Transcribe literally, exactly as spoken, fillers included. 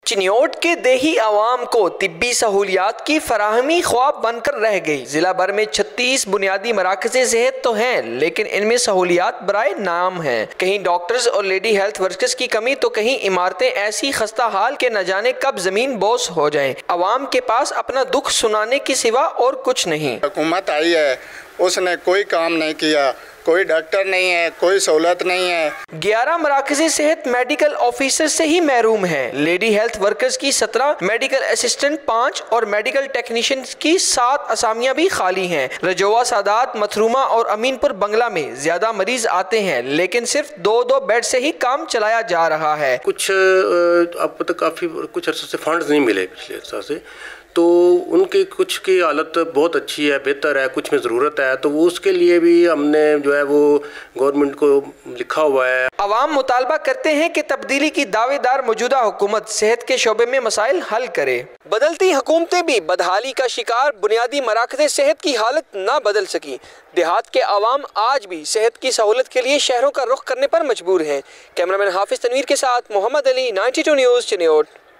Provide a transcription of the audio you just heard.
چنیوٹ کے دیہی عوام کو طبی سہولیات کی فراہمی خواب بن کر رہ گئی۔ ضلع بھر میں چھتیس بنیادی مراکز صحت تو ہیں، لیکن ان میں سہولیات برائے نام ہیں۔ کہیں ڈاکٹرز اور لیڈی ہیلتھ ورکرز کی کمی تو کہیں عمارتیں ایسی خستہ حال کہ نہ جانے کب زمین بوس ہو جائیں۔ عوام کے پاس اپنا دکھ سنانے کی سوا اور کچھ نہیں۔ حکومت آئی ہے، اس نے کوئی کام نہیں کیا، کوئی ڈاکٹر نہیں ہے، کوئی سہولت نہیں ہے۔ گیارہ مراکز صحت میڈیکل آفیسر سے ہی محروم ہیں۔ لیڈی ہیلتھ ورکرز کی سترہ، میڈیکل اسسٹنٹ پانچ اور میڈیکل ٹیکنیشین کی سات اسامیاں بھی خالی ہیں۔ رجوع، سادات، متھروما اور امین پور بنگلہ میں زیادہ مریض آتے ہیں، لیکن صرف دو دو بیڈ سے ہی کام چلایا جا رہا ہے۔ کچھ اب تک کافی کچھ عرصے سے فنڈز نہیں ملے پچھلے عرصہ سے، تو ان کی کچھ کی حالت بہت اچھی ہے، بہتر ہے، کچھ میں ضرورت ہے، تو وہ اس کے لیے بھی ہم نے جو ہے وہ گورنمنٹ کو لکھا ہوا ہے۔ عوام مطالبہ کرتے ہیں کہ تبدیلی کی دعوے دار موجودہ حکومت صحت کے شعبے میں مسائل حل کرے۔ بدلتی حکومتیں بھی بدحالی کا شکار بنیادی مراکز صحت کی حالت نہ بدل سکی۔ دیہات کے عوام آج بھی صحت کی سہولت کے لیے شہروں کا رخ کرنے پر مجبور ہیں۔ کیمرامین حافظ تنویر کے ساتھ Muhammad Ali, ninety two news, Chiniot.